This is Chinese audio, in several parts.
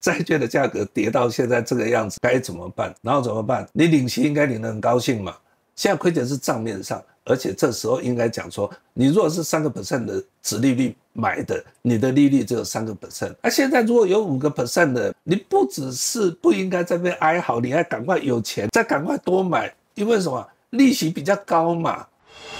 债券的价格跌到现在这个样子，该怎么办？然后怎么办？你领息应该领得很高兴嘛。现在亏钱是账面上，而且这时候应该讲说，你如果是3% 的殖利率买的，你的利率只有3%。现在如果有5% 的，你不只是不应该在那边哀嚎，你还赶快有钱，再赶快多买，因为什么？利息比较高嘛。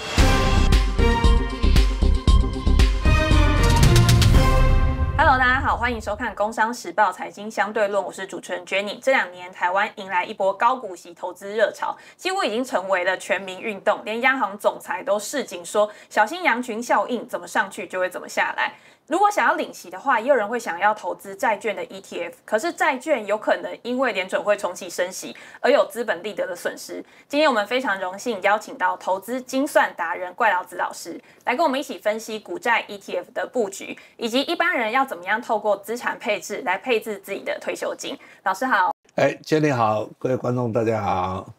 Hello， 大家好，欢迎收看《工商时报财经相对论》，我是主持人 Jenny。这2年台湾迎来一波高股息投资热潮，几乎已经成为了全民运动，连央行总裁都示警说，小心羊群效应，怎么上去就会怎么下来。如果想要领息的话，也有人会想要投资债券的 ETF， 可是债券有可能因为联准会重启升息而有资本利得的损失。今天我们非常荣幸邀请到投资精算达人怪老子老师来跟我们一起分析股债 ETF 的布局，以及一般人要怎么样透过资产配置来配置自己的退休金。老师好。 Jenny 好，各位观众大家好。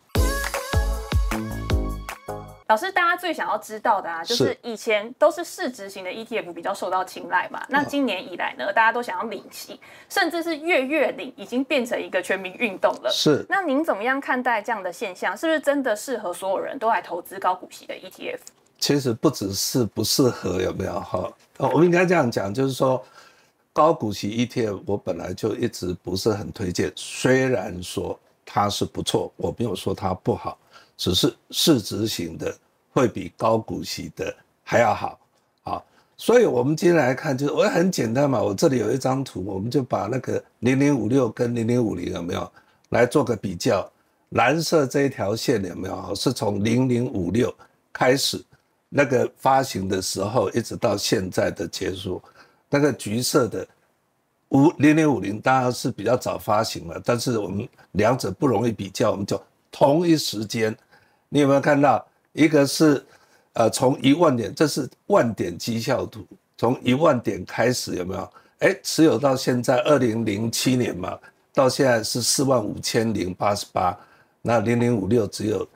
老师，大家最想要知道的就是以前都是市值型的 ETF 比较受到青睐嘛，那今年以来呢，大家都想要领息，甚至是月领，已经变成一个全民运动了。 是， 那您怎么样看待这样的现象？是不是真的适合所有人都来投资高股息的 ETF？ 其实不只是不适合，有没有哈？我们应该这样讲，就是说高股息 ETF 我本来就一直不是很推荐，虽然说它是不错，我没有说它不好。只是市值型的会比高股息的还要好，所以我们今天来看，就是我很简单嘛，我这里有一张图，我们就把那个0056跟0050有没有来做个比较。蓝色这一条线有没有是从0056开始那个发行的时候，一直到现在的结束。那个橘色的0050当然是比较早发行了，但是我们两者不容易比较，我们就同一时间。你有没有看到一个是从1万点，这是万点绩效图，从1万点开始有没有？持有到现在2007年嘛，到现在是45088，那0056只有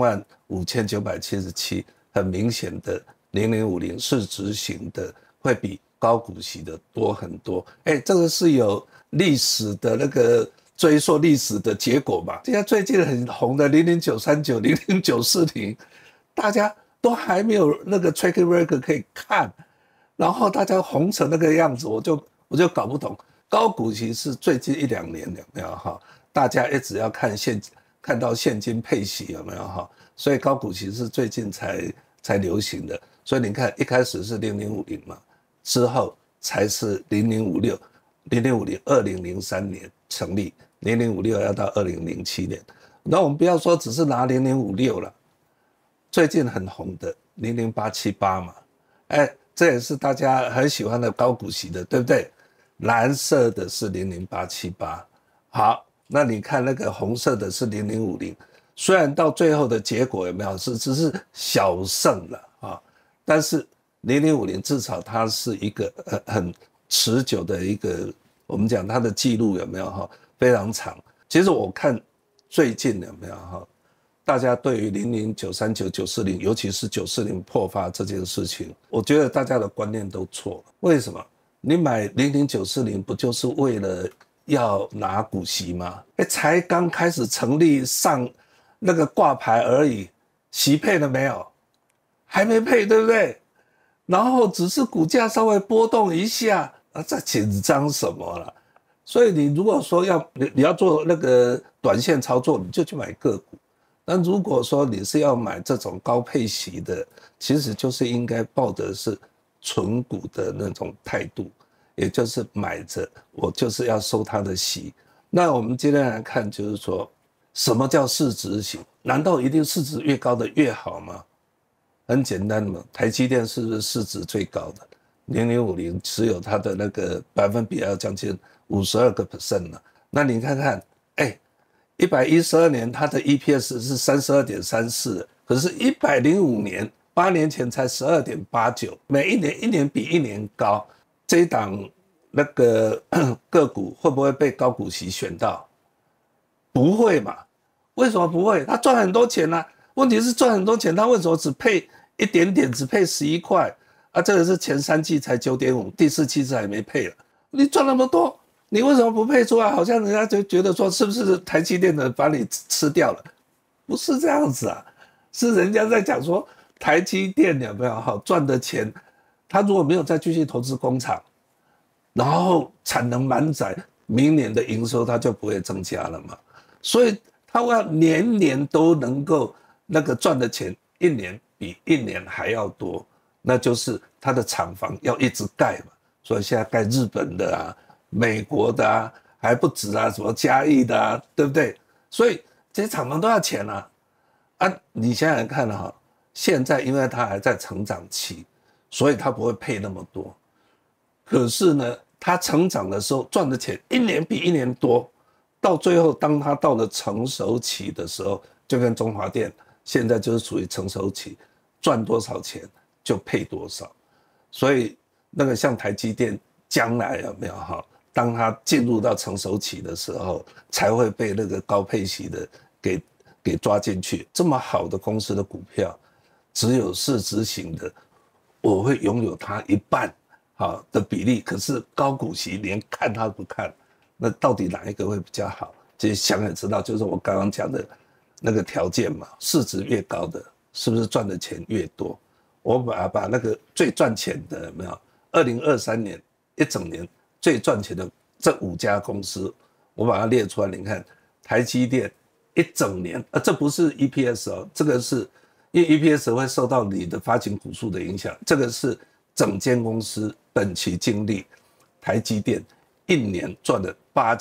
35977，很明显的0050市值型的会比高股息的多很多。这个是有历史的那个。追溯历史的结果嘛，现在最近很红的00939、00940，大家都还没有那个 track record 可以看，然后大家红成那个样子，我就搞不懂。高股息是最近1-2年有没有哈？大家一直要看到现金配息有没有哈？所以高股息是最近才流行的。所以你看一开始是0050嘛，之后才是0056，0050 2003年成立。0056要到2007年，那我们不要说只是拿0056了，最近很红的00878嘛，这也是大家很喜欢的高股息的，对不对？蓝色的是00878，好，那你看那个红色的是0050，虽然到最后的结果有没有只是小胜了啊，但是0050至少它是一个很持久的一个，我们讲它的记录有没有哈？非常长。其实我看最近有没有哈，大家对于00939、940，尤其是940破发这件事情，我觉得大家的观念都错了。为什么？你买00940不就是为了要拿股息吗？才刚开始成立上那个挂牌而已，息配了没有？还没配，对不对？然后只是股价稍微波动一下，这紧张什么了？所以你如果说你要做那个短线操作，你就去买个股。那如果说你是要买这种高配息的，其实就是应该抱的是存股的那种态度，也就是买着我就是要收它的息。那我们今天来看，就是说什么叫市值型？难道一定市值越高的越好吗？很简单嘛，台积电是不是市值最高的？0050持有它的那个百分比要将近52% 了。那你看看，112年它的 EPS 是 32.34， 可是105年8年前才 12.89， 每一年比一年高。这一档那个个股会不会被高股息选到？不会嘛？为什么不会？他赚很多钱啊，问题是赚很多钱，他为什么只配一点点，只配11块？这个是前3季才9.5，第4季还没配了。你赚那么多， 你为什么不配出来？好像人家就觉得说，是不是台积电的把你吃掉了？不是这样子啊，是人家在讲说，台积电有没有好赚的钱，他如果没有再继续投资工厂，然后产能满载，明年的营收它就不会增加了嘛。所以他要年年都能够那个赚的钱，一年比一年还要多，那就是他的厂房要一直盖嘛。所以现在盖日本的啊、美国的啊，还不止啊，什么嘉义的啊，对不对？所以这些厂房都要钱啊。你想想看哈，现在因为它还在成长期，所以它不会配那么多。可是呢，它成长的时候赚的钱一年比一年多，到最后当它到了成熟期的时候，就跟中华电现在就是属于成熟期，赚多少钱就配多少。所以那个像台积电将来有没有哈？当它进入到成熟期的时候，才会被那个高配息的给抓进去。这么好的公司的股票，只有市值型的，我会拥有它一半好的比例。可是高股息连看它不看，那到底哪一个会比较好？其实想也知道，就是我刚刚讲的那个条件嘛，市值越高的，是不是赚的钱越多？我把那个最赚钱的有没有？2023年一整年最赚钱的这5家公司，我把它列出来。你看，台积电一整年，这不是 EPS 哦，这个是因为 EPS 会受到你的发行股数的影响，这个是整间公司本期净利，台积电一年赚了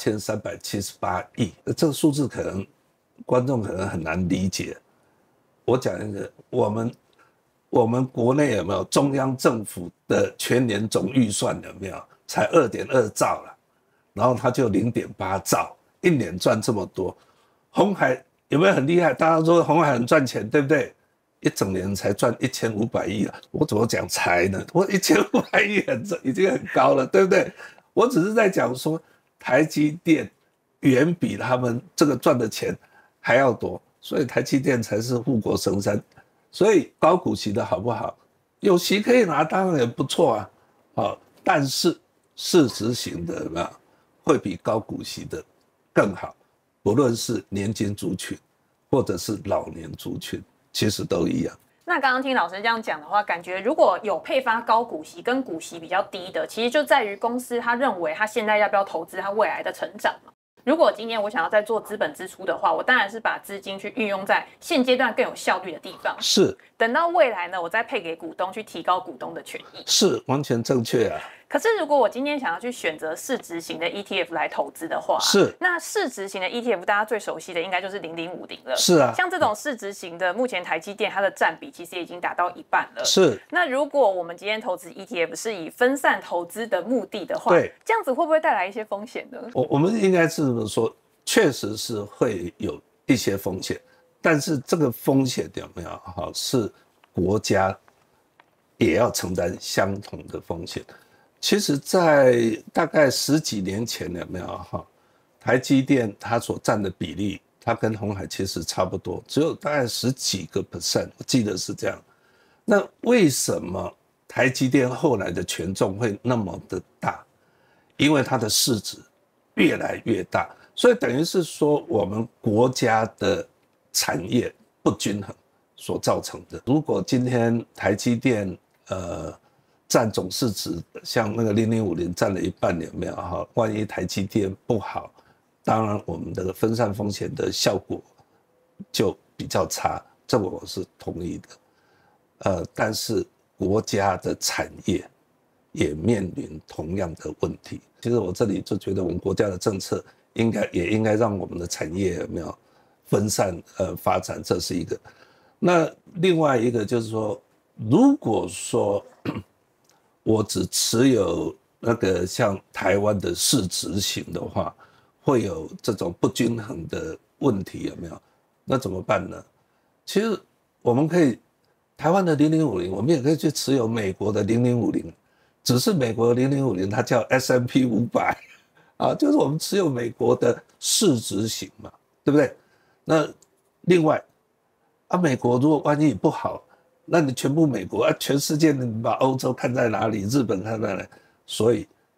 8378亿，这个数字可能观众可能很难理解。我讲一个，我们国内有没有中央政府的全年总预算有没有才2.2兆了，然后它就0.8兆，一年赚这么多。鸿海有没有很厉害？大家说鸿海很赚钱，对不对？一整年才赚1500亿了。我怎么讲才呢？我1500亿已经很高了，对不对？我只是在讲说，台积电远比他们这个赚的钱还要多，所以台积电才是护国神山。所以高股息的好不好？有息可以拿，当然也不错啊。但是市值型的有没有会比高股息的更好？不论是年金族群或者是老年族群，其实都一样。 那刚刚听老师这样讲的话，感觉如果有配发高股息跟股息比较低的，其实就在于公司他认为他现在要不要投资他未来的成长嘛。如果今天我想要再做资本支出的话，我当然是把资金去运用在现阶段更有效率的地方。 是， 等到未来呢，我再配给股东去提高股东的权益。 是，完全正确啊。 可是如果我今天想要去选择市值型的 ETF 来投资的话， 是， 那市值型的 ETF 大家最熟悉的应该就是0050了。 是啊， 像这种市值型的，目前台积电它的占比其实已经达到1半了。 是。 那如果我们今天投资 ETF 是以分散投资的目的的话， 对， 这样子会不会带来一些风险呢？ 我们应该是说，确实是会有一些风险，但是这个风险有没有是国家也要承担相同的风险。其实在大概10几年前有没有台积电它所占的比例，它跟鸿海其实差不多，只有大概10几个%，我记得是这样。那为什么台积电后来的权重会那么的大？因为它的市值越来越大，所以等于是说我们国家的产业不均衡所造成的。如果今天台积电占总市值像那个0050占了1半，有没有万一台积电不好，当然我们的分散风险的效果就比较差，这个我是同意的。但是国家的产业也面临同样的问题。其实我这里就觉得我们国家的政策也应该让我们的产业有没有分散发展，这是一个。那另外一个就是说，如果说我只持有那个像台湾的市值型的话，会有这种不均衡的问题，有没有？那怎么办呢？其实我们可以，台湾的0050，我们也可以去持有美国的0050，只是美国的0050它叫 S&P 500就是我们持有美国的市值型嘛，对不对？那另外美国如果万一不好，那你全部美国全世界你把欧洲看在哪里，日本看在哪里？所以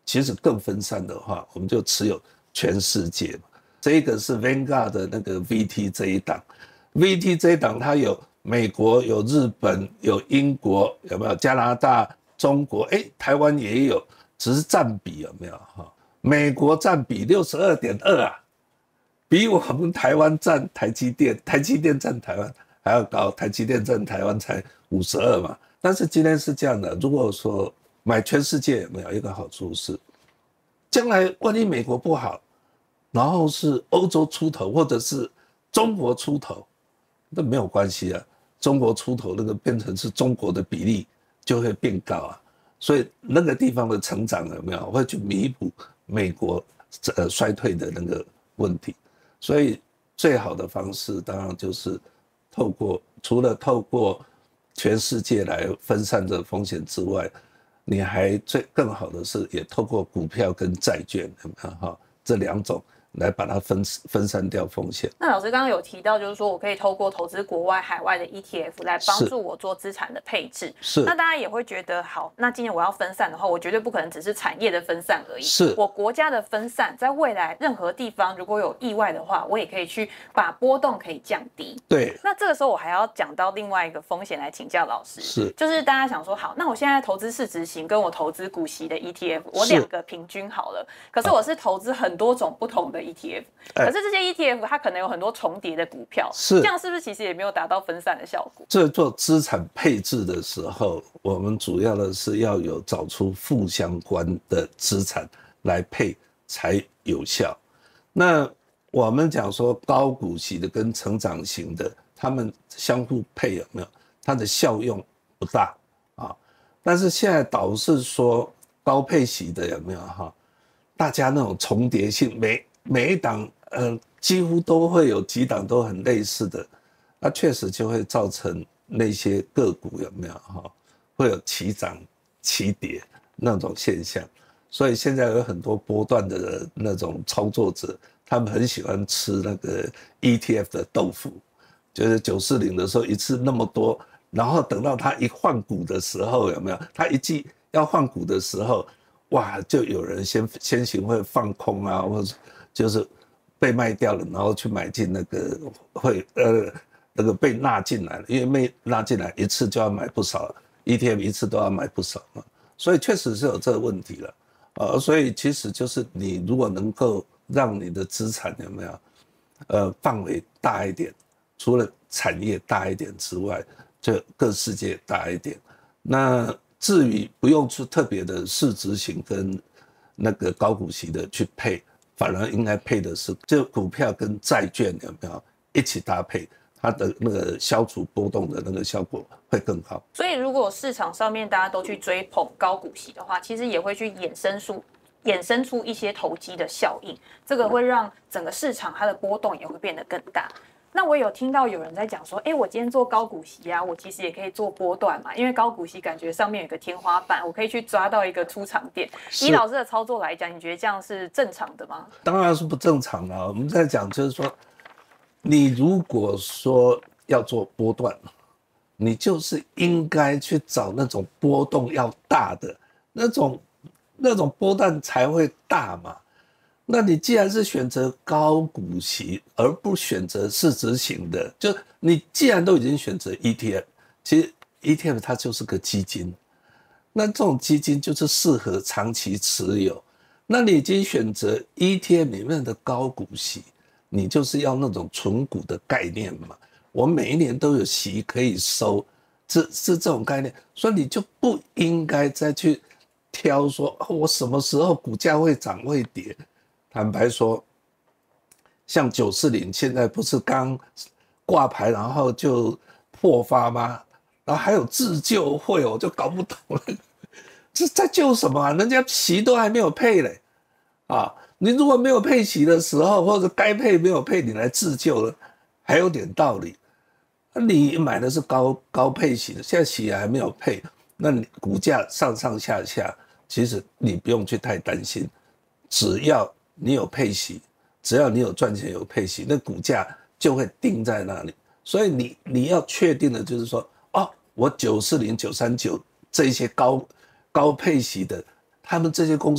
其实更分散的话，我们就持有全世界嘛。这个是 Vanguard 的那个 VT 这一档 ，VT 这一档它有美国、有日本、有英国，有没有加拿大、中国？台湾也有，只是占比有没有哈？美国占比62.2啊，比我们台湾占台积电占台湾还要高，台积电占台湾才52嘛。但是今天是这样的，如果说买全世界有没有一个好处是，将来万一美国不好，然后是欧洲出头或者是中国出头，那没有关系啊。中国出头那个变成是中国的比例就会变高啊，所以那个地方的成长有没有会去弥补美国衰退的那个问题？所以最好的方式当然就是除了透过全世界来分散这风险之外，你还更好的是也透过股票跟债券这两种来把它分散掉风险。 那老师刚刚有提到，就是说我可以透过投资国外海外的 ETF 来帮助我做资产的配置。 是。 那大家也会觉得，好，那今年我要分散的话，我绝对不可能只是产业的分散而已。 是。 我国家的分散，在未来任何地方如果有意外的话，我也可以去把波动可以降低。 对。 那这个时候我还要讲到另外一个风险来请教老师。 是。 就是大家想说，好，那我现在投资市值型跟我投资股息的 ETF， 我两个平均好了。可是我是投资很多种不同的 ETF。可是这些 ETF 它可能有很多重叠的股票，这样是不是其实也没有达到分散的效果？ 这做资产配置的时候，我们主要的是要找出负相关的资产来配才有效。那我们讲说高股息的跟成长型的，他们相互配有没有？它的效用不大啊。但是现在导致说高配息的有没有哈？大家那种重叠性每一档几乎都会有几档都很类似的，那确实就会造成那些个股有没有会有齐涨齐跌那种现象。所以现在有很多波段的那种操作者，他们很喜欢吃那个 ETF 的豆腐，就是940的时候一次那么多，然后等到他一换股的时候有没有？他一季要换股的时候，哇，就有人先行会放空啊，或者就是被卖掉了，然后去买进那个那个被纳进来了，因为被纳进来一次就要买不少 ，ETF 一次都要买不少嘛，所以确实是有这个问题了，所以其实就是你如果能够让你的资产有没有，范围大一点，除了产业大一点之外，就各世界大一点，那至于不用出特别的市值型跟那个高股息的去配。反而应该配的是，就股票跟债券有没有一起搭配，它的那个消除波动的那个效果会更好。 所以，如果市场上面大家都去追捧高股息的话，其实也会去衍生出一些投机的效应，这个会让整个市场它的波动也会变得更大。那我有听到有人在讲说，我今天做高股息啊，我其实也可以做波段嘛，因为高股息感觉上面有个天花板，我可以去抓到一个出场点。以老师的操作来讲，你觉得这样是正常的吗？ 当然是不正常了。我们在讲就是说，你如果说要做波段，你就是应该去找那种波动要大的那种波段才会大嘛。那你既然是选择高股息而不选择市值型的，就你既然都已经选择 ETF， 其实 ETF 它就是个基金，那这种基金就是适合长期持有。那你已经选择 ETF 里面的高股息，你就是要那种纯股的概念嘛，我每一年都有息可以收，是这种概念，所以你就不应该再去挑说我什么时候股价会涨会跌。坦白说，像940现在不是刚挂牌然后就破发吗？然后还有自救会，我就搞不懂了，这在救什么啊？人家息都还没有配嘞，啊，你如果没有配息的时候，或者该配没有配，你来自救了，还有点道理。你买的是高配息的，现在息还没有配，那你股价上上下下，其实你不用去太担心，只要你有配息，只要你有赚钱有配息，那股价就会定在那里。所以你要确定的就是说，我940、939这些高配息的，他们这些公司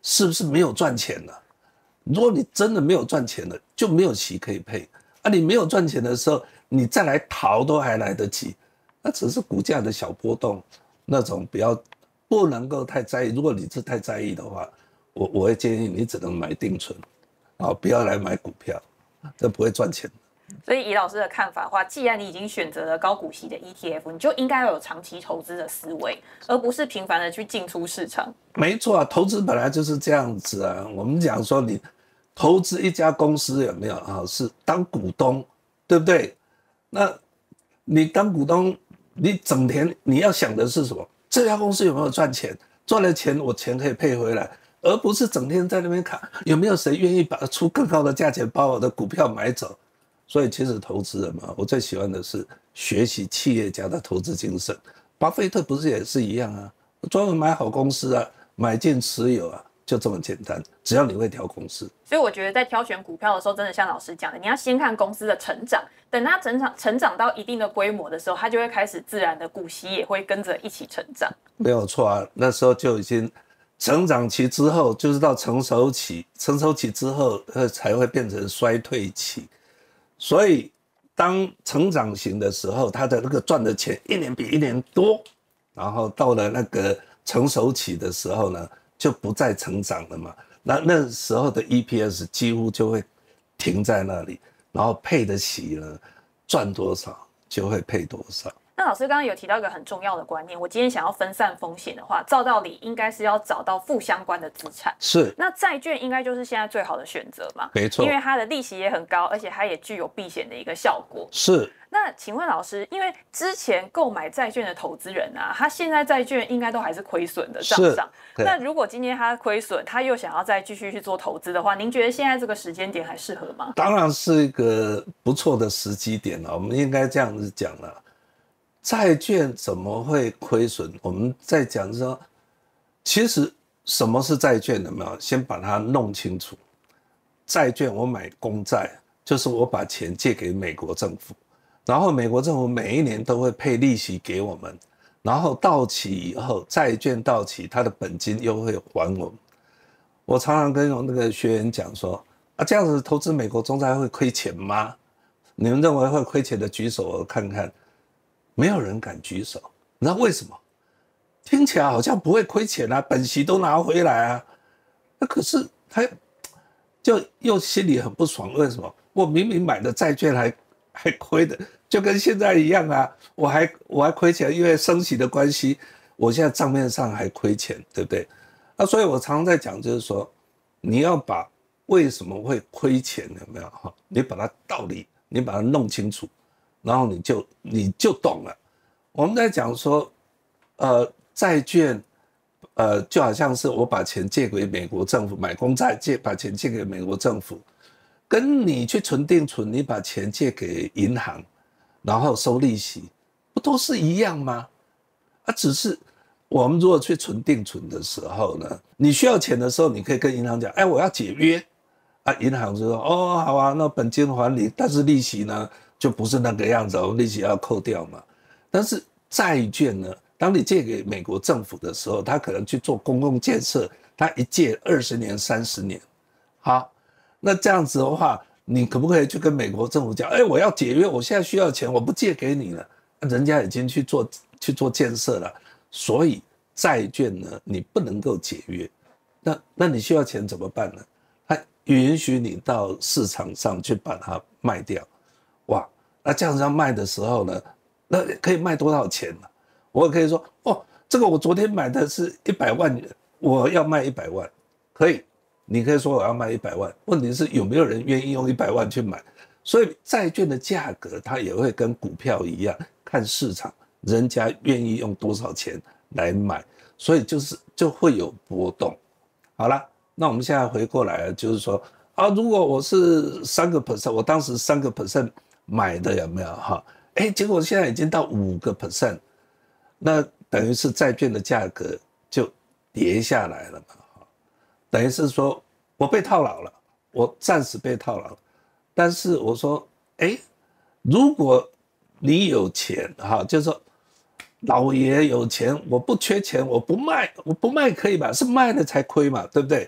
是不是没有赚钱了？如果你真的没有赚钱了，就没有息可以配啊。你没有赚钱的时候，你再来逃都还来得及。那只是股价的小波动，那种不能够太在意。如果你是太在意的话，我会建议你只能买定存，不要来买股票，这不会赚钱。 所以以老师的看法的话，既然你已经选择了高股息的 ETF， 你就应该要有长期投资的思维，而不是频繁的去进出市场。 没错啊，投资本来就是这样子啊。我们讲说你投资一家公司有没有啊？是当股东，对不对？那你当股东，你整天你要想的是什么？这家公司有没有赚钱？赚了钱，我钱可以配回来，而不是整天在那边看有没有谁愿意出更高的价钱把我的股票买走。所以其实投资人嘛，我最喜欢的是学习企业家的投资精神。巴菲特不是也是一样啊？专门买好公司啊，买进持有啊，就这么简单。只要你会挑公司， 所以我觉得在挑选股票的时候，真的像老师讲的，你要先看公司的成长，等它成长到一定的规模的时候，它就会开始自然的股息也会跟着一起成长。 没有错啊，那时候就已经成长期之后，就是到成熟期，成熟期之后才会变成衰退期。所以当成长型的时候，他的那个赚的钱一年比一年多，然后到了那个成熟期的时候呢，就不再成长了嘛。那时候的 EPS 几乎就会停在那里，然后配得起呢，赚多少就会配多少。 那老师刚刚有提到一个很重要的观念，我今天想要分散风险的话，照道理应该是要找到负相关的资产。 是， 那债券应该就是现在最好的选择嘛？ 没错， 因为它的利息也很高，而且它也具有避险的一个效果。 是。 那请问老师，因为之前购买债券的投资人啊，他现在债券应该都还是亏损的账上。那如果今天他亏损，他又想要再继续去做投资的话，您觉得现在这个时间点还适合吗？ 当然是一个不错的时机点了。我们应该这样子讲了，债券怎么会亏损？我们在讲说，其实什么是债券？有没有先把它弄清楚？债券我买公债，就是我把钱借给美国政府。然后美国政府每一年都会配利息给我们，然后到期以后，债券到期，它的本金又会还我们。我常常跟那个学员讲说，这样子投资美国公债会亏钱吗？你们认为会亏钱的举手，我看看。没有人敢举手，你知道为什么？听起来好像不会亏钱啊，本息都拿回来啊。那可是他就又心里很不爽，为什么？我明明买的债券还亏的，就跟现在一样啊，我还亏钱，因为升息的关系，我现在账面上还亏钱，对不对？所以我常常在讲，就是说，你要把为什么会亏钱有没有哈？你把它道理，你把它弄清楚，然后你就懂了。我们在讲说，债券，就好像是我把钱借给美国政府买公债，把钱借给美国政府。跟你去存定存，你把钱借给银行，然后收利息，不都是一样吗？只是我们如果去存定存的时候呢，你需要钱的时候，你可以跟银行讲，我要解约，银行就说，好啊，那本金还你，但是利息呢就不是那个样子，我们利息要扣掉嘛。但是债券呢，当你借给美国政府的时候，他可能去做公共建设，他一借20年、30年，好。那这样子的话，你可不可以去跟美国政府讲，我要解约，我现在需要钱，我不借给你了，人家已经去做建设了，所以债券呢，你不能够解约，那你需要钱怎么办呢？它允许你到市场上去把它卖掉，哇，那这样子要卖的时候呢，那可以卖多少钱呢？我也可以说，这个我昨天买的是100万元，我要卖100万，可以。你可以说我要卖100万，问题是有没有人愿意用100万去买？所以债券的价格它也会跟股票一样，看市场人家愿意用多少钱来买，所以就会有波动。好了，那我们现在回过来就是说如果我是3%，我当时3% 买的有没有哈？结果现在已经到5%，那等于是债券的价格就跌下来了嘛。等于是说我被套牢了，我暂时被套牢了，但是我说，如果你有钱就是说老爷有钱，我不缺钱，我不卖可以吧？是卖了才亏嘛，对不对？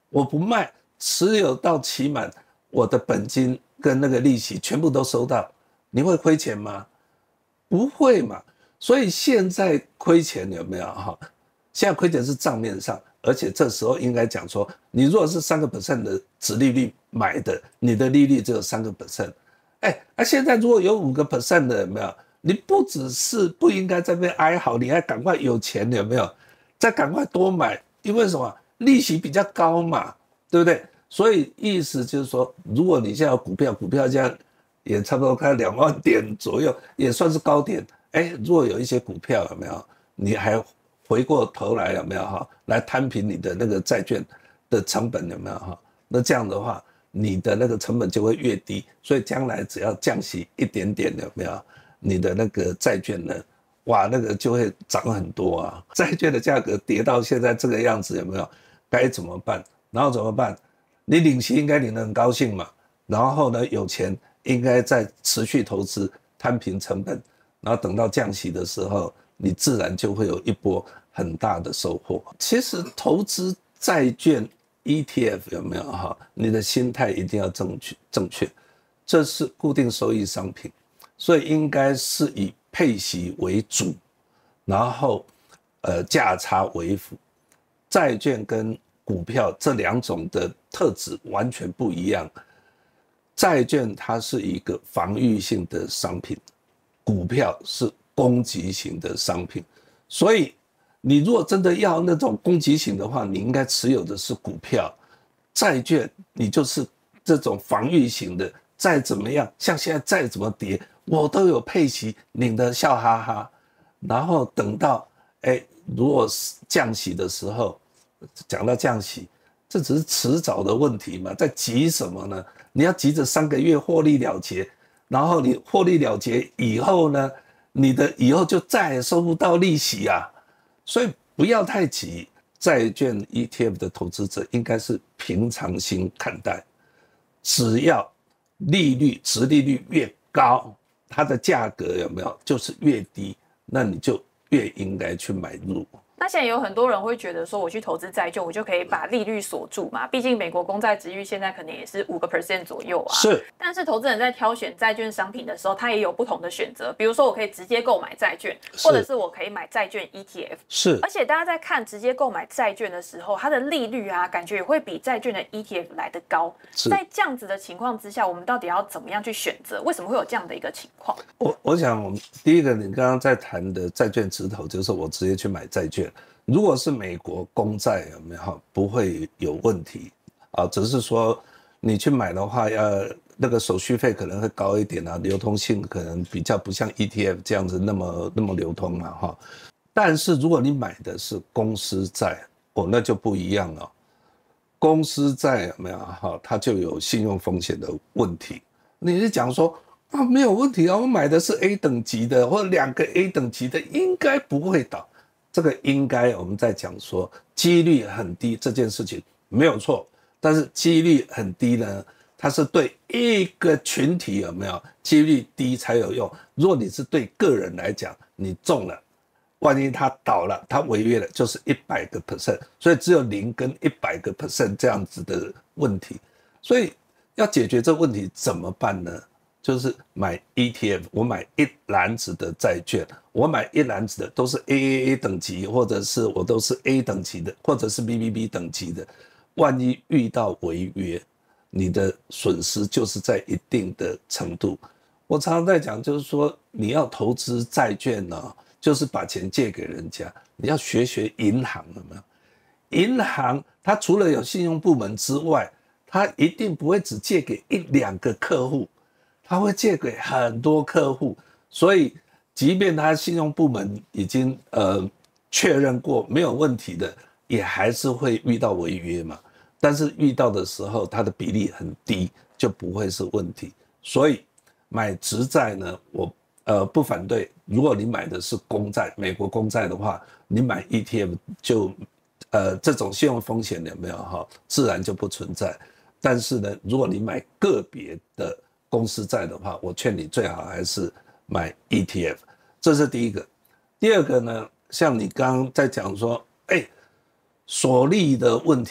我不卖，持有到期满，我的本金跟那个利息全部都收到，你会亏钱吗？不会嘛。所以现在亏钱有没有哈？现在亏钱是账面上，而且这时候应该讲说，你如果是3% 的殖利率买的，你的利率只有3%。现在如果有5% 的有没有？你不只是不应该在那边哀嚎，你还赶快有钱有没有？再赶快多买，因为什么？利息比较高嘛，对不对？所以意思就是说，如果你现在有股票现在也差不多开2万点左右，也算是高点。如果有一些股票有没有？你还回过头来有没有哈？来摊平你的那个债券的成本有没有哈？那这样的话，你的那个成本就会越低，所以将来只要降息一点点有没有？你的那个债券呢？哇，那个就会涨很多啊！债券的价格跌到现在这个样子有没有？该怎么办？然后怎么办？你领息应该领得很高兴嘛，然后呢，有钱应该再持续投资，摊平成本，然后等到降息的时候，你自然就会有一波很大的收获。其实投资债券 ETF 有没有哈？你的心态一定要正确，这是固定收益商品。所以应该是以配息为主，然后价差为辅。债券跟股票这2种的特质完全不一样。债券它是一个防御性的商品，股票是攻击型的商品。所以你如果真的要那种攻击型的话，你应该持有的是股票。债券你就是这种防御型的，再怎么样，像现在再怎么跌，我都有配息，领得笑哈哈。然后等到如果降息的时候，讲到降息，这只是迟早的问题嘛，在急什么呢？你要急着3个月获利了结，然后你获利了结以后呢，你的以后就再也收不到利息啊。所以不要太急，债券 ETF 的投资者应该是平常心看待，只要殖利率越高，它的价格有没有就是越低，那你就越应该去买入。 那现在有很多人会觉得说，我去投资债券，我就可以把利率锁住嘛？毕竟美国公债殖利率现在可能也是5% 左右啊。 是。 但是投资人在挑选债券商品的时候，他也有不同的选择。比如说，我可以直接购买债券，或者是我可以买债券 ETF。 是。 而且大家在看直接购买债券的时候，它的利率啊，感觉也会比债券的 ETF 来得高。在这样子的情况之下，我们到底要怎么样去选择？为什么会有这样的一个情况？ 我想，我们第一个，你刚刚在谈的债券直投，就是我直接去买债券。如果是美国公债有没有不会有问题啊？只是说你去买的话，那个手续费可能会高一点啊，流通性可能比较不像 ETF 这样子那么流通嘛哈。但是如果你买的是公司债，那就不一样了。公司债有没有哈？它就有信用风险的问题。你是讲说没有问题啊，我买的是 A 等级的，或者2个 A 等级的，应该不会倒。这个应该我们在讲说几率很低这件事情没有错，但是几率很低呢，它是对一个群体有没有几率低才有用。如果你是对个人来讲，你中了，万一他倒了，他违约了，就是100%，所以只有0跟100%这样子的问题。所以要解决这个问题怎么办呢？就是买 ETF， 我买一篮子的债券，我买一篮子的都是 AAA 等级，或者是我都是 A 等级的，或者是 BBB 等级的。万一遇到违约，你的损失就是在一定的程度。我常常在讲，就是说你要投资债券呢，就是把钱借给人家，你要学银行有没有？银行它除了有信用部门之外，它一定不会只借给1-2个客户。他会借给很多客户，所以即便他信用部门已经确认过没有问题的，也还是会遇到违约嘛。但是遇到的时候，它的比例很低，就不会是问题。所以买直债呢，我不反对。如果你买的是公债，美国公债的话，你买 ETF 就这种信用风险有没有哈，自然就不存在。但是呢，如果你买个别的公司债的话，我劝你最好还是买 ETF， 这是第一个。第二个呢，像你刚刚在讲说，锁利的问题，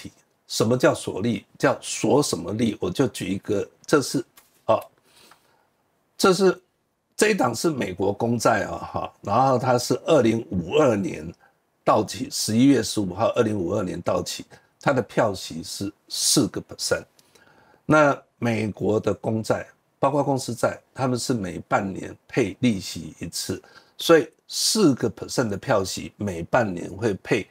什么叫锁利？叫锁什么利？我就举一个，这一档是美国公债哈，然后它是2052年到期，11月15号，2052年到期，它的票息是4%。那美国的公债，包括公司债，他们是每半年配利息一次，所以4% 的票息，每半年会配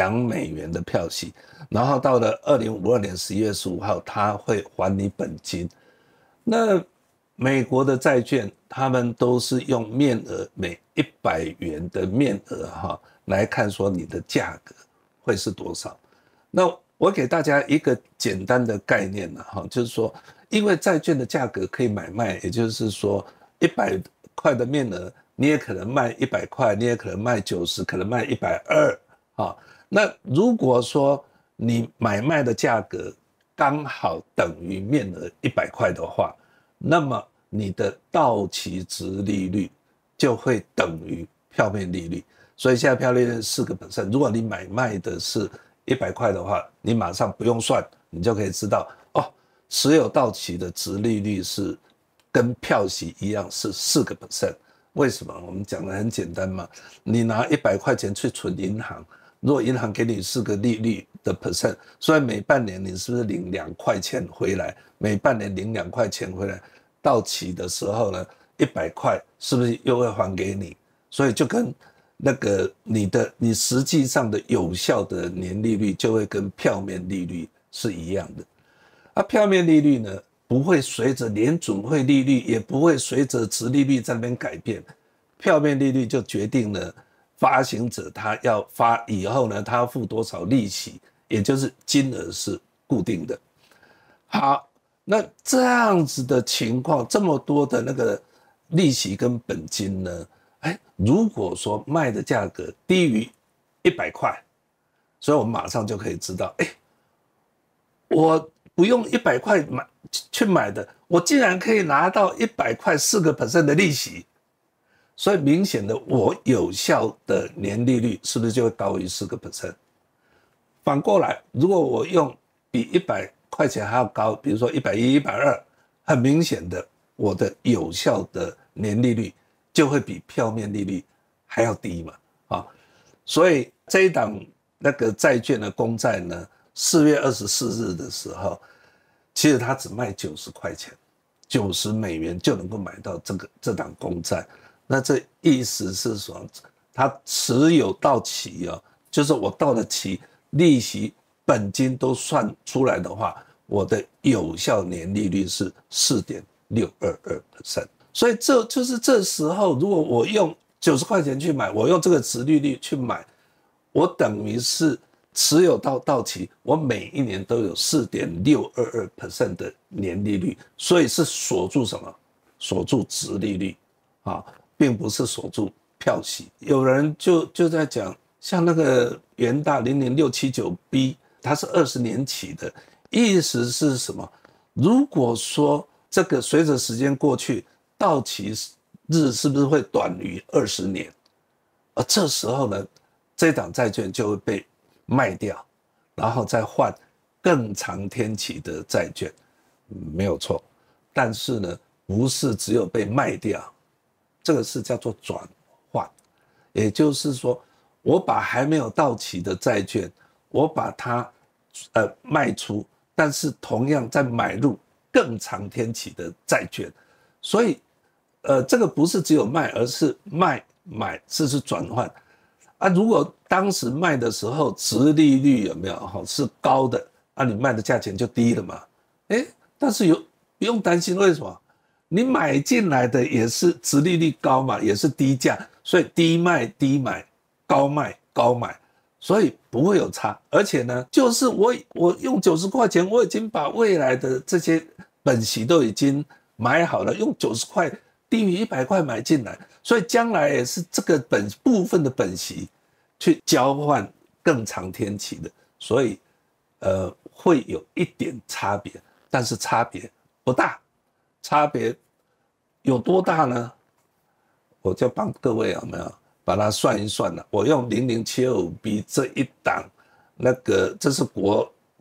$2的票息，然后到了2052年11月15号，它会还你本金。那美国的债券，他们都是用面额每100元的面额来看说你的价格会是多少。那我给大家一个简单的概念就是说，因为债券的价格可以买卖，也就是说100块的面额，你也可能卖100块，你也可能卖90，可能卖120那如果说你买卖的价格刚好等于面额100块的话，那么你的到期殖利率就会等于票面利率。所以现在票面利率是4%，如果你买卖的是100块的话，你马上不用算，你就可以知道持有到期的殖利率是跟票息一样是4%。为什么？我们讲的很简单嘛，你拿100块钱去存银行，如果银行给你4个利率的 %，所以每半年你是不是领2块钱回来？每半年领2块钱回来，到期的时候呢，100块是不是又会还给你？所以就跟那个你实际上的有效的年利率就会跟票面利率是一样的。票面利率呢，不会随着联准会利率，也不会随着殖利率在那边改变。票面利率就决定了发行者他要发以后呢，他要付多少利息，也就是金额是固定的。好，那这样子的情况，这么多的那个利息跟本金呢，如果说卖的价格低于100块，所以我们马上就可以知道，我不用100块去买的，我竟然可以拿到100块4% 的利息，所以明显的我有效的年利率是不是就会高于4%？反过来，如果我用比100块钱还要高，比如说110、120，很明显的我的有效的年利率就会比票面利率还要低嘛，所以这一档那个债券的公债呢，4月24日的时候，其实它只卖90块钱，90美元就能够买到这档公债。那这意思是说，它持有到期就是我到了期，利息、本金都算出来的话，我的有效年利率是4.622%。所以这就是这时候，如果我用90块钱去买，我用这个殖利率去买，我等于是持有到期，我每一年都有4.622% 的年利率，所以是锁住什么？锁住殖利率并不是锁住票息。有人就在讲，像那个元大00679B， 它是20年期的，意思是什么？如果说这个随着时间过去，到期日是不是会短于20年？而这时候呢，这档债券就会被卖掉，然后再换更长天期的债券，没有错。但是呢，不是只有被卖掉，这个是叫做转换，也就是说，我把还没有到期的债券，我把它卖出，但是同样再买入更长天期的债券，所以这个不是只有卖，而是买是转换。如果当时卖的时候殖利率有没有是高的，你卖的价钱就低了嘛。但是不用担心，为什么？你买进来的也是殖利率高嘛，也是低价，所以低卖低买，高卖高买，所以不会有差。而且呢，就是我用90块钱，我已经把未来的这些本息都已经买好了，用90块低于100块买进来，所以将来也是这个部分的本息去交换更长天期的，所以会有一点差别，但是差别不大。差别有多大呢？我就帮各位有没有把它算一算了。我用0075B 这一档，这是国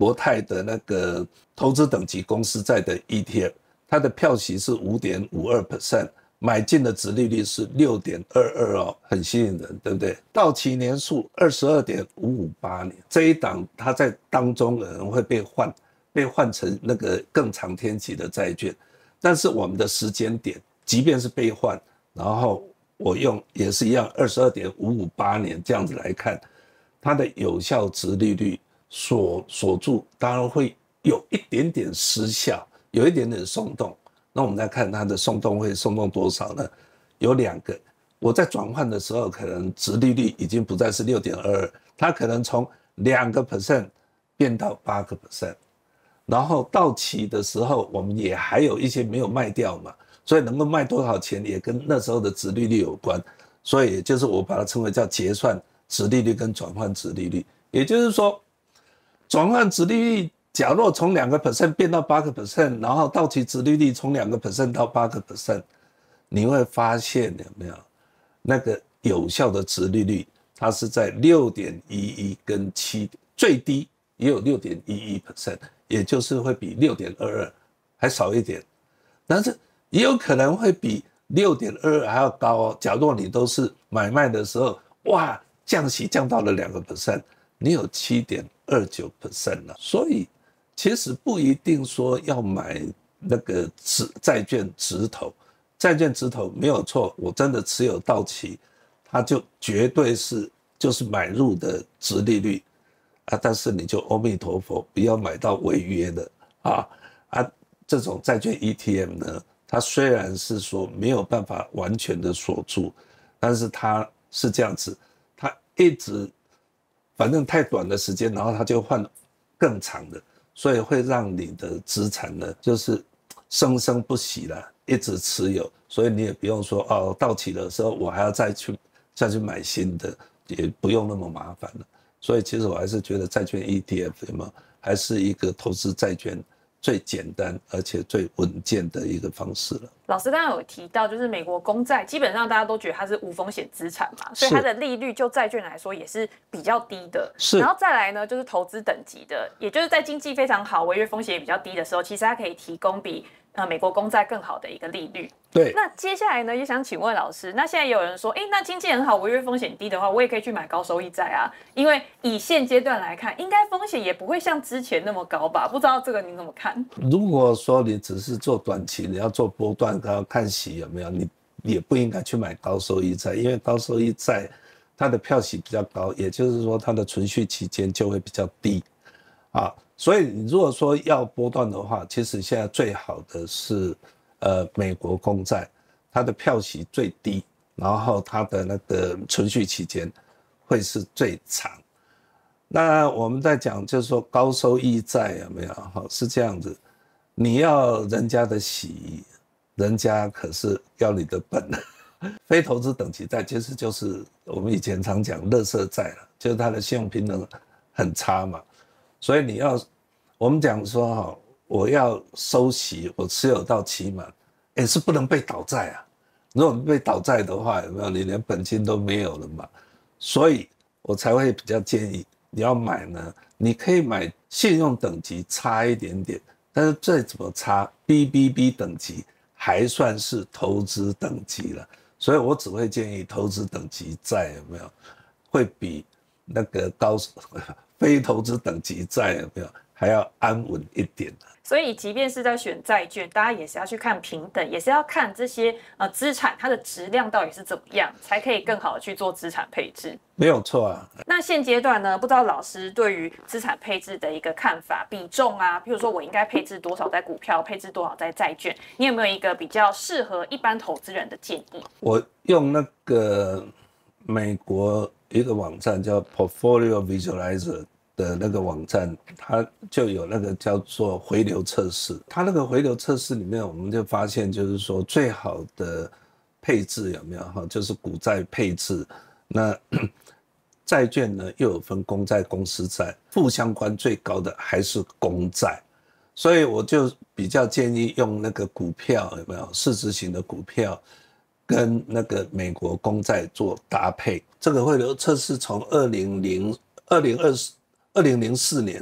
国泰的那个投资等级公司债的 ETF， 它的票息是 5.52%， 买进的殖利率是 6.22 哦，很吸引人，对不对？到期年数 22.558 年，这一档它在当中可能会被换成那个更长天期的债券，但是我们的时间点，即便是被换，然后我用也是一样 22.558 年这样子来看，它的有效殖利率锁住，当然会有一点点失效，有一点点松动。那我们再看它的松动会松动多少呢？有2个，我在转换的时候，可能殖利率已经不再是 6.22， 它可能从 2% 变到 8%， 然后到期的时候，我们也还有一些没有卖掉嘛，所以能够卖多少钱也跟那时候的殖利率有关，所以也就是我把它称为叫结算殖利率跟转换殖利率，也就是说，转换殖利率假若从 2% 变到 8%， 然后到期殖利率从 2% 到 8%， 你会发现有没有那个有效的殖利率，它是在 6.11 跟7，最低也有 6.11%， 也就是会比 6.22 还少一点，但是也有可能会比 6.22 还要高哦。假若你都是买卖的时候，哇，降息降到了 2%， 你有 7.29% 了，所以其实不一定说要买那个债券直投，债券直投没有错，我真的持有到期，它就绝对就是买入的殖利率啊，但是你就阿弥陀佛，不要买到违约的这种债券 ETF 呢，它虽然是说没有办法完全的锁住，但是它是这样子，它一直反正太短的时间，然后它就换更长的。所以会让你的资产呢，就是生生不息了，一直持有，所以你也不用说哦，到期的时候我还要再去买新的，也不用那么麻烦了。所以其实我还是觉得债券 ETF 嘛，还是一个投资债券最简单而且最稳健的一个方式了。 老师刚刚有提到，就是美国公债基本上大家都觉得它是无风险资产嘛，所以它的利率就债券来说也是比较低的。 是， 然后再来呢，就是投资等级的，也就是在经济非常好、违约风险也比较低的时候，其实它可以提供比美国公债更好的一个利率。 对。 那接下来呢，也想请问老师，那现在也有人说，那经济很好、违约风险低的话，我也可以去买高收益债啊，因为以现阶段来看，应该风险也不会像之前那么高吧？不知道这个您怎么看？ 如果说你只是做短期，你要做波段，看息有没有，你也不应该去买高收益债，因为高收益债它的票息比较高，也就是说它的存续期间就会比较低所以你如果说要波段的话，其实现在最好的是美国公债，它的票息最低，然后它的那个存续期间会是最长。那我们在讲就是说高收益债有没有？是这样子，你要人家的息，人家可是要你的本。非投资等级债其实就是我们以前常讲垃圾债了，就是它的信用评能很差嘛，所以我们讲说我要收息，我持有到期满，是不能被倒债啊。如果被倒债的话，有没有你连本金都没有了嘛？所以我才会比较建议你要买呢，你可以买信用等级差一点点，但是再怎么差 BBB 等级还算是投资等级了。所以我只会建议投资等级债有没有会比那个非投资等级债有没有还要安稳一点。 所以即便是在选债券，大家也是要去看平等，也是要看这些资产它的质量到底是怎么样，才可以更好的去做资产配置。 没有错啊。 那现阶段呢，不知道老师对于资产配置的一个看法、比重啊，譬如说我应该配置多少在股票，配置多少在债券，你有没有一个比较适合一般投资人的建议？ 我用那个美国一个网站叫 Portfolio Visualizer 的那个网站，它就有那个叫做回流测试。它那个回流测试里面，我们就发现就是说最好的配置有没有就是股债配置。那债券呢又有分公债、公司债，负相关最高的还是公债，所以我就比较建议用那个股票有没有市值型的股票跟那个美国公债做搭配。这个回流测试从2004年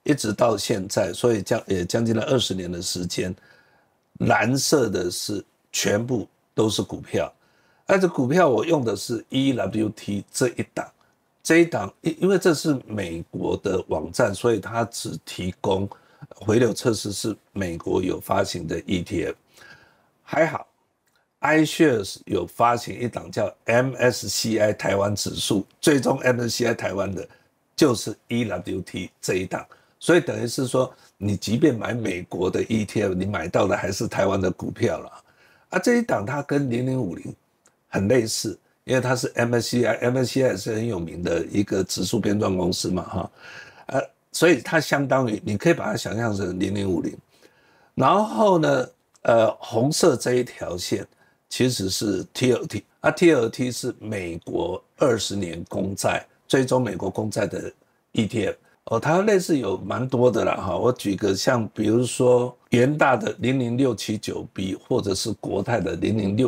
一直到现在，所以也将近了20年的时间，蓝色的是全部都是股票，而这股票我用的是 EWT 这一档，因为这是美国的网站，所以它只提供回流测试是美国有发行的 ETF， 还好 iShares 有发行一档叫 MSCI 台湾指数，最终 MSCI 台湾的就是 EWT 这一档，所以等于是说你即便买美国的 ETF， 你买到的还是台湾的股票了。这一档它跟0050很类似，因为它是 MSCI 是很有名的一个指数编撰公司嘛，所以它相当于你可以把它想象成0050。然后呢，红色这一条线其实是 TLT，TLT 是美国20年公债，追踪美国公债的 ETF。它类似有蛮多的啦，我举个像比如说元大的 00679B 或者是国泰的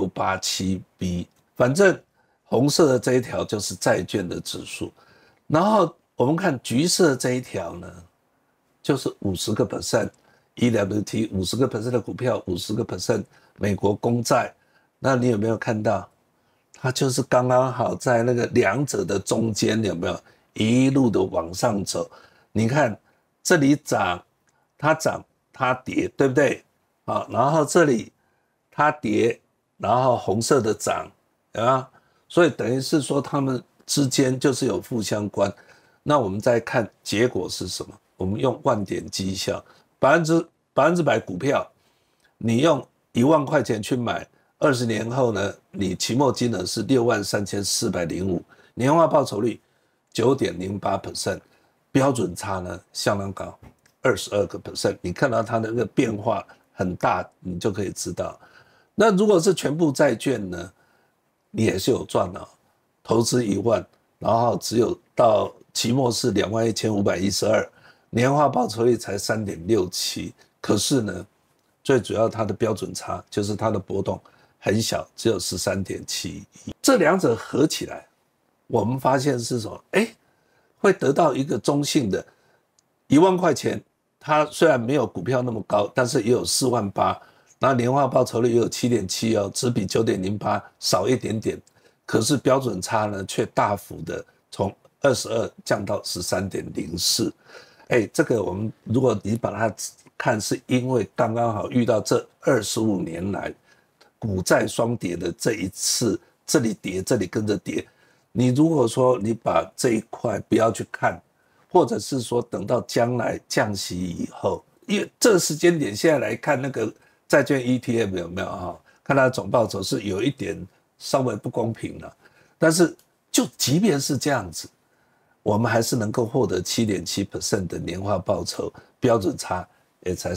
00687B， 反正红色的这一条就是债券的指数，然后我们看橘色这一条呢，就是 50% EWT， 50% 的股票， 50% 美国公债，那你有没有看到它就是刚刚好在那个两者的中间，有没有一路的往上走？你看这里涨它涨它跌，对不对？然后这里它跌，然后红色的涨，所以等于是说它们之间就是有负相关。那我们再看结果是什么？我们用万点绩效，100%股票，你用1万块钱去买，20年后呢，你期末金额是63405，年化报酬率 9.08%， 标准差呢相当高，22%。你看到它的那个变化很大，你就可以知道。那如果是全部债券呢，你也是有赚的，投资1万，然后只有到期末是21512，年化报酬率才 3.67%。可是呢，最主要它的标准差就是它的波动很小，只有 13.71%。这两者合起来，我们发现是什么？会得到一个中性的1万块钱，它虽然没有股票那么高，但是也有4万8，然后年化报酬率也有 7.7%，只比 9.08 少一点点，可是标准差呢却大幅的从22降到 13.04。这个我们如果你把它看，是因为刚刚好遇到这25年来股债双跌的这一次，这里跌这里跟着跌。你如果说你把这一块不要去看，或者是说等到将来降息以后，因为这个时间点现在来看那个债券 ETF 有没有看它的总报酬是有一点稍微不公平了，但是就即便是这样子，我们还是能够获得 7.7% 的年化报酬，标准差也才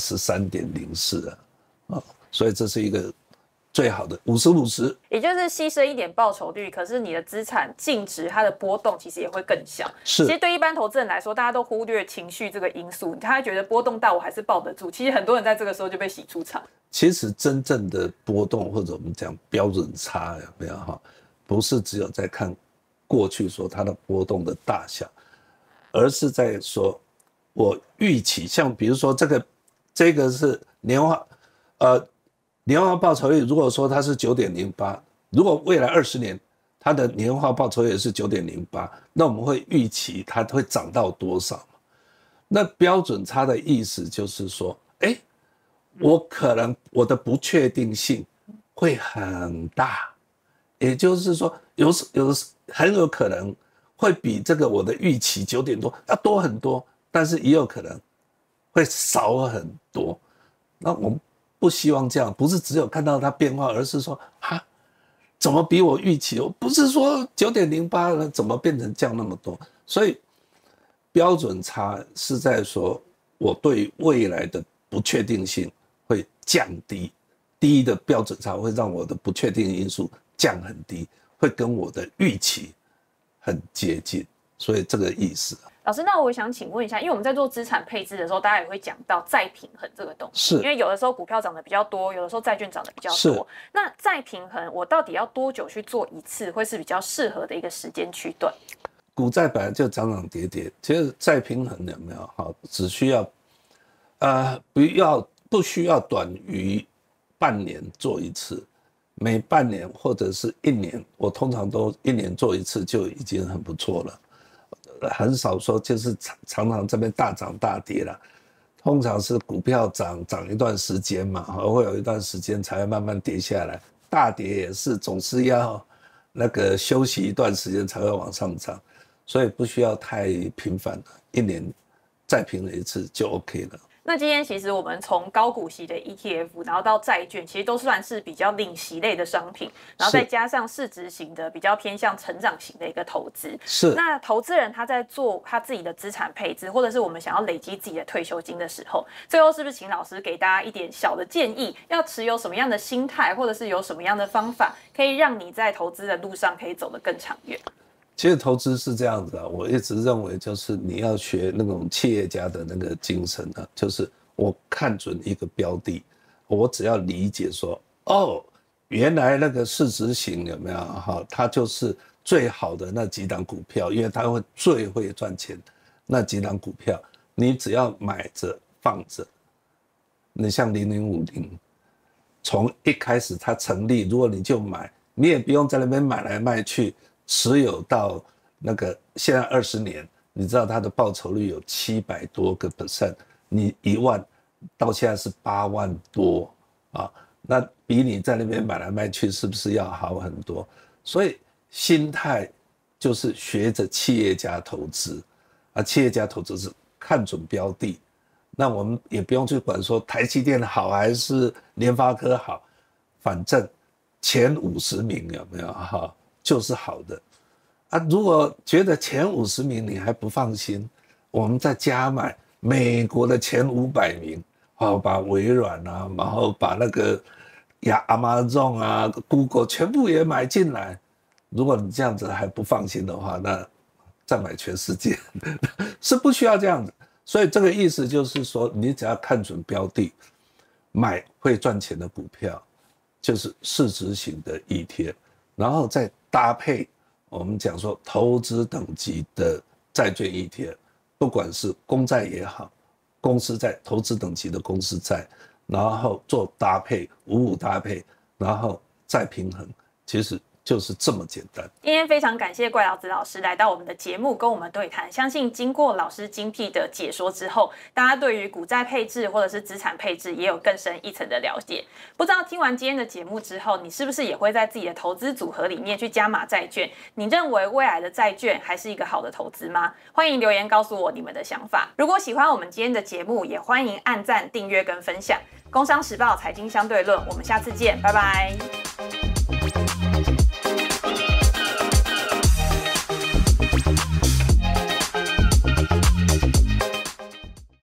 13.04 所以这是一个最好的50-50， 也就是牺牲一点报酬率，可是你的资产净值它的波动其实也会更小。 是， 其实对一般投资人来说，大家都忽略情绪这个因素，他觉得波动大我还是抱得住。其实很多人在这个时候就被洗出场。 其实真正的波动或者我们讲标准差有没有不是只有在看过去说它的波动的大小，而是在说我预期，像比如说这个是年化报酬率，如果说它是 9.08， 如果未来20年它的年化报酬率也是 9.08， 那我们会预期它会涨到多少？那标准差的意思就是说，我可能我的不确定性会很大，也就是说很有可能会比这个我的预期9点多要多很多，但是也有可能会少很多。那我们不希望这样，不是只有看到它变化，而是说怎么比我预期？我不是说 9.08 了，怎么变成降那么多？所以标准差是在说我对未来的不确定性会降低，低的标准差会让我的不确定因素降很低，会跟我的预期很接近，所以这个意思。 老师，那我想请问一下，因为我们在做资产配置的时候，大家也会讲到再平衡这个东西，因为有的时候股票涨得比较多，有的时候债券涨得比较多。那再平衡，我到底要多久去做一次，会是比较适合的一个时间区段？ 股债本来就涨涨跌跌，其实再平衡有没有？好，只需要不需要短于半年做一次，每半年或者是1年，我通常都1年做一次就已经很不错了。很少说就是常常这边大涨大跌了，通常是股票涨一段时间嘛，会有一段时间才会慢慢跌下来，大跌也是总是要那个休息一段时间才会往上涨，所以不需要太频繁了，1年再平了一次就 OK 了。 那今天其实我们从高股息的 ETF， 然后到债券，其实都算是比较领息类的商品，然后再加上市值型的比较偏向成长型的一个投资。 是。 那投资人他在做他自己的资产配置，或者是我们想要累积自己的退休金的时候，最后是不是请老师给大家一点小的建议，要持有什么样的心态，或者是有什么样的方法，可以让你在投资的路上可以走得更长远？ 其实投资是这样子啊，我一直认为就是你要学那种企业家的那个精神啊，就是我看准一个标的，我只要理解说，原来那个市值型有没有哈，它就是最好的那几档股票，因为它会最会赚钱那几档股票，你只要买着放着，你像0050，从一开始它成立，如果你就买，你也不用在那边买来卖去。持有到那个现在20年，你知道它的报酬率有700多个%，你1万到现在是8万多啊，那比你在那边买来卖去是不是要好很多？所以心态就是学着企业家投资啊，企业家投资是看准标的，那我们也不用去管说台积电好还是联发科好，反正前50名有没有哈？就是好的啊！如果觉得前50名你还不放心，我们再加买美国的前500名，把微软啊，然后把那个Amazon 啊、Google 全部也买进来。如果你这样子还不放心的话，那再买全世界是不需要这样子。所以这个意思就是说，你只要看准标的，买会赚钱的股票，就是市值型的ETF，然后再搭配我们讲说投资等级的债券 ETF， 不管是公债也好，公司债投资等级的公司债，然后做搭配，55搭配，然后再平衡，其实就是这么简单。 今天非常感谢怪老子老师来到我们的节目跟我们对谈，相信经过老师精辟的解说之后，大家对于股债配置或者是资产配置也有更深一层的了解。不知道听完今天的节目之后，你是不是也会在自己的投资组合里面去加码债券？你认为未来的债券还是一个好的投资吗？欢迎留言告诉我你们的想法。如果喜欢我们今天的节目，也欢迎按赞、订阅跟分享。工商时报财经相对论，我们下次见，拜拜。